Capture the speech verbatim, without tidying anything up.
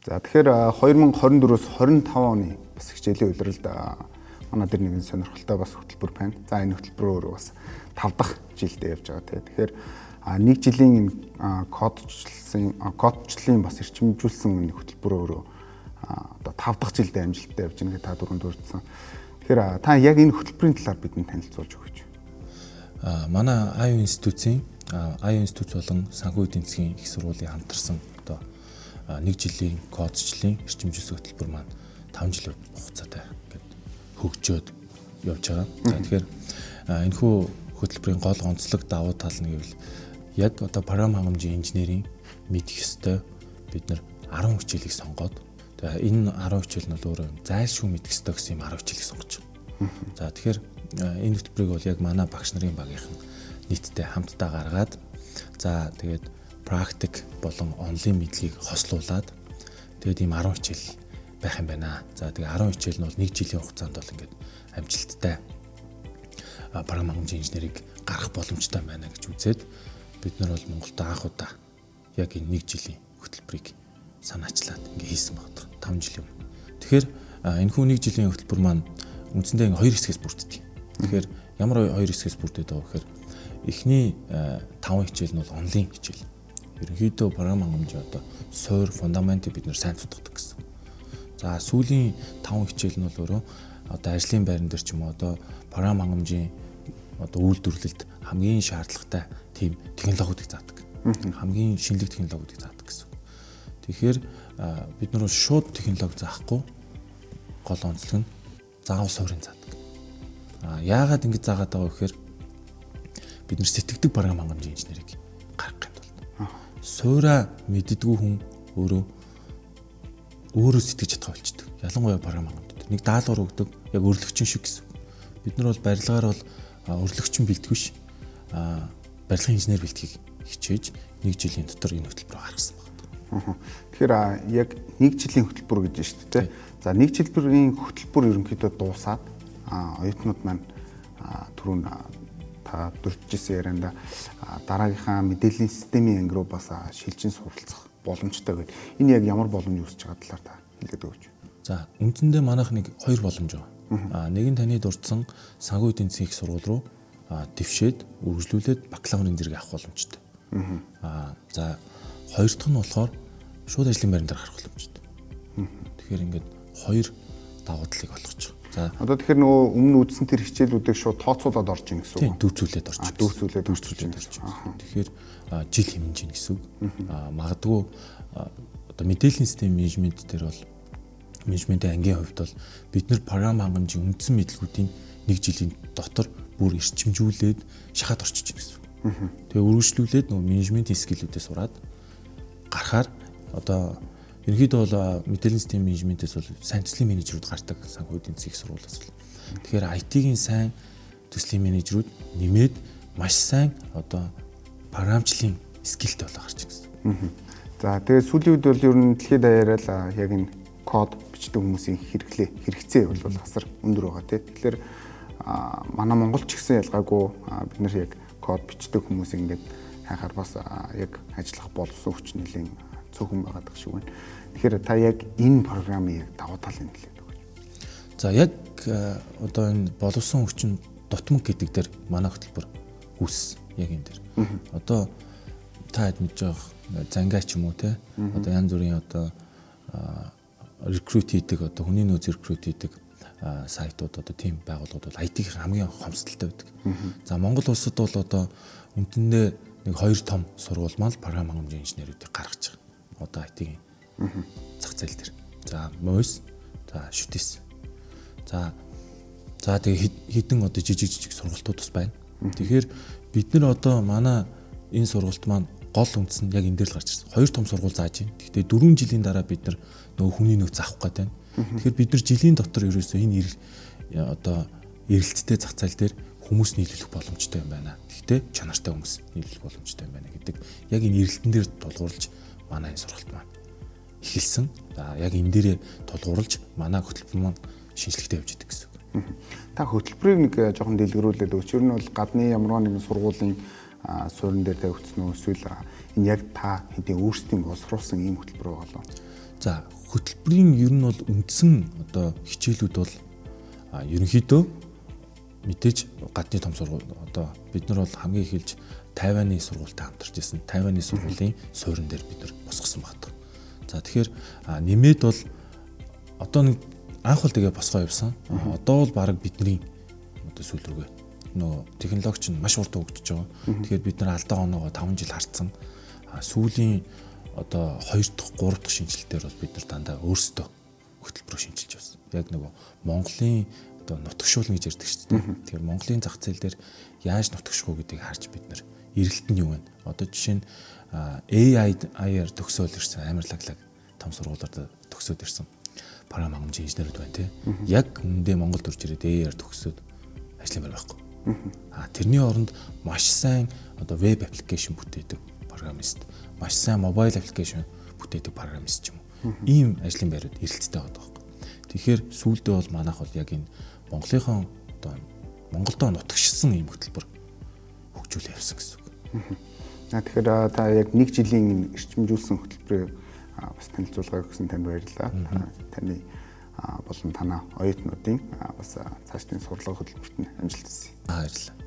За тэгэхээр two thousand twenty-four-оос twenty-five оны бас хичээлийн улиралд манай дээр нэгэн сонирхолтой бас хөтөлбөр байна. За энэ хөтөлбөрөөр бас five дахь жилдээ явж байгаа тийм. Тэгэхээр нэг жилийн кодчлсан кодчлын бас эрчимжүүлсэн хөтөлбөрөөр одоо five дахь жилдээ амжилттай явж байгаа та дөрөнд дурдсан. Тэгэхээр та яг энэ хөтөлбөрийн талаар бидэнд танилцуулж өгөөч. А манай ай ю институцийн ай ю институт болон санхүү эдийн засгийн их сургуулийн хамтарсан одоо нэг жилийн кодчлын эрчимжүүлсэн хөтөлбөр маань five жил хугацаатай ингээд хөгжөөд явж байгаа. За тэгэхээр энэхүү хөтөлбөрийн гол онцлог давуу тал нь гэвэл яг одоо програм хангамжийн инженерийн мэдэх ёстой бид нар ten хичээлийг сонгоод тэгээ энэ ten хичээл нь бол өөрөө зайлшгүй мэдэх ёстой гэсэн юм ten хичээлийг сонгож байгаа. За тэгэхээр энэ хөтөлбөрийг бол яг манай багш нарын багийнхан нийтдээ хамтдаа гаргаад за тэгээд практик болон онлайн мэдлэгийг хослуулад тэгээд ийм ten хичээл байх юм байна. За тэгээд ten хичээл нь бол нэг жилийн хугацаанд бол ингээд амжилттай програм хангамжийн инженерийг гаргах боломжтой байна гэж үзээд бид нар бол Монголд анх удаа яг энэ нэг жилийн хөтөлбөрийг санаачлаад ингээ хийсэн байна. five жил юм. Тэгэхээр энэ хүү нэг жилийн хөтөлбөр маань үндсэндээ ингээ хоёр хэсгээс бүрддэг. Тэгэхээр ямар хоёр хэсгээс бүрдээд байгаа вэ гэхээр эхний five хичээл нь бол онлайн хичээл. Ерөнхийдөө програм хангамжийн одоо суур фундаментыг бид нэр сайн судалдаг гэсэн. За сүүлийн five хичээл нь бол өөрөө одоо ажлын байран дээр ч юм уу одоо програм хангамжийн одоо үйлдвэрлэлд хамгийн шаардлагатай тийм технологиудыг заадаг. Хамгийн шинэлэг технологиудыг заадаг гэсэн. Тэгэхээр бид нар шууд технологи заахгүй гол онцлог нь заавал суурийг заадаг. А яагаад ингэж заагаад байгаа вэ гэхээр бид нар сэтгэдэг програм хангамжийн инженерийг гаргах юм бол суураа мэддэггүй хүн өөрөө өөрөө сэтгэж чадах болчдөг. Ялангуяа програм хангамж. Нэг даалгавар өгдөг яг өрлөгчин шиг гэсэн. Бид нар бол барилгаар бол өрлөгчин бэлтгэв биш. А барилгын инженер бэлтгийг хичээж нэг жилийн дотор энэ хөтөлбөрөөр гаргасан байна. Тэгэхээр яг нэг жилийн хөтөлбөр гэж байна шүү дээ. За нэг жилийн хөтөлбөр ерөнхийдөө дуусаад оюутнууд маань түрүүн та дурдчихсан ярианда дараагийнхаа мэдээллийн системийн анги руу бас шилжин суралцах боломжтой гэдэг. Энэ яг ямар боломж үүсэж байгаа талаар та хэлээд өгөөч. За үндсэндээ манайх нэг хоёр боломж байгаа. А нэг нь таны дурдсан санхүү эдийн засгийн их сургууль руу дэвшээд үргэлжлүүлээд бакалаврын зэрэг авах боломжтой. Аа за хоёр дахь нь болохоор шууд ажлын байран дээр гарах боломжтой. Тэгэхээр ингээд хоёр давуу талыг олгож байгаа. За одоо тэгэхээр нөгөө өмнө үзсэн тэр хичээлүүдийг шууд тооцоолоод орж ийн гэсэн үг. Тийм дүүцүүлээд орж ийн. Дүүцүүлээд дүүцүүлээд орж ийн. Тэгэхээр жил хэмнэж ийн гэсэн үг. Аа магадгүй одоо мэдээллийн систем менежмент дээр бол менежментийн ангийн хувьд бол бид нар програм хангамжийн үндсэн мэдлгүүдийн нэг жилийн дотор бүр эрчимжүүлээд шахаад орчиж байна гэсэн. Тэгээ үргэлжлүүлээд нөгөө менежментийн скиллүүдээ сураад гарахаар одоо ерөнхийдөө бол мэдээллийн систем менежментээс бол сайн төслийн менежерүүд гардаг санхүү эдийн засгийн сургуулиас бол. Тэгэхээр ай ти-гийн сайн төслийн менежерүүд нэмээд маш сайн одоо програмчлалын скиллтэй болоо гарч ирсэн. За тэгээ сүүлийн үед бол ер нь дэлхийд даяараа л яг энэ код бичдэг хүмүүсийн хэрэглээ хэрэгцээ бол асар өндөр байгаа тийм. Тэгэхээр манай Монголч гэсэн ялгаагүй бид нар яг код бичдэг хүмүүс ингээд хайхаар бас яг ажиллах болсон хүч нэлийн цөөхөн байгаа шиг байна. Тэгэхээр та яг энэ програмын яг давуу талыг хэлээд өгөөч. За яг одоо энэ боловсон хүчин дутмаг гэдэг дээр манай хөтөлбөр үүссэн яг энэ дээр. Одоо та хэд мэдж байгаа зангаа ч юм уу те одоо янз бүрийн одоо рекрут хийдэг одоо хүний нөөц рекрут хийдэг сайтууд одоо тийм байгууллагууд бол ай ти-ийн хамгийн хомсдолтой байдаг. За Монгол улсад бол одоо үндсэндээ нэг хоёр том сургууль маань програм хангамжийн инженерүүдийг гаргаж байгаа. Одоо ай ти-ийн зах зээл дээр. За мойс, за шүтээс. За за тэгээ хэдэн одоо жижиг жижиг сургалтууд бас байна. Тэгэхээр бид нар одоо манай энэ сургалт маань гол үндэс нь яг энэ дээр л гарч ирсэн. Хоёр том сургууль зааж байна. Гэхдээ дөрвөн жилийн дараа бид нар нөгөө хүний нөөц авах гэдэг байна. Тэгэхээр бид нар жилийн дотор ерөөсөө энэ одоо эрэлттэй зах зээл дээр хүмүүс нийлүүлэх боломжтой юм байна. Гэхдээ чанартай хүмүүс нийлүүлэх боломжтой юм байна гэдэг. Яг энэ эрэлтэн дээр тулгуурлаж манай энэ сургалт маань эхэлсэн. За яг энэ дээрээ тулгуурлаж манай хөтөлбөр маань шинжлэхтэй явж идэг гэсэн үг. Та хөтөлбөрийг нэг жоохон дэлгэрүүлээд өгч. Ер нь бол гадны ямар нэгэн сургуулийн суурин дээр тавигдсан уу эсвэл энэ яг та хэдийн өөрсдийн боловсруулсан ийм хөтөлбөр болов. За хөтөлбөрийн ер нь бол үндсэн одоо хичээлүүд бол ерөнхийдөө мэдээж гадны том сургууль одоо бид нар бол хамгийн эхэлж Тайваны сургуультай хамтарч ирсэн. Тайваны сургуулийн суурин дээр бид нар босгосон багт. За тэгэхээр нэмээд бол одоо нэг анх бол тэгээ босгоо явсан. Одоо бол баг бидний одоо сүүл рүүгээ нөгөө технологич нь маш урт хөгжиж байгаа. Тэгэхээр бид нар алдаа оноогоо таван жил хардсан. Сүүлийн одоо хоёр дахь, гурав дахь шинжилтээр бол бид нар дандаа өөрсдөө хөтөлбөрөөр шинжилж байсан. Яг нөгөө Монголын одоо нутагшуулна гэж ярьдаг шүү дээ. Тэгэхээр Монголын зах зээл дээр яаж нутагших уу гэдгийг харж бид нар эргэлт нь юу вэ? Одоо жишээ нь A I-аар төгсөөл ирсэн амар лаглаг том сургуулиуд төгсөөд ирсэн. Програм хангамжийн инженерүүд байна те. Яг үндэ Монголд орж ирээд A I-аар төгсөөд ажилламаар байхгүй. А тэрний оронд маш сайн одоо веб аппликейшн бүтээдэг программист, маш сайн мобайл аппликейшн бүтээдэг программист ч юм уу. Ийм ажлын байрууд эрэлттэй байдаг байхгүй. Тэгэхээр сүүлдээ бол манайх бол яг энэ Монголынхон одоо Монголдоо нутагшсан ийм хөтөлбөр хөгжүүлээ явсан гэсэн үг. Аа тэгэхээр та яг нэг жилийн эрчимжүүлсэн хөтөлбөрийг бас танилцуулгаа гэсэн танд баярлалаа. Таны болон танаа оюутнуудын бас цаашдын сургалага хөтөлбөрт нь амжилт хүсье. Баярлалаа.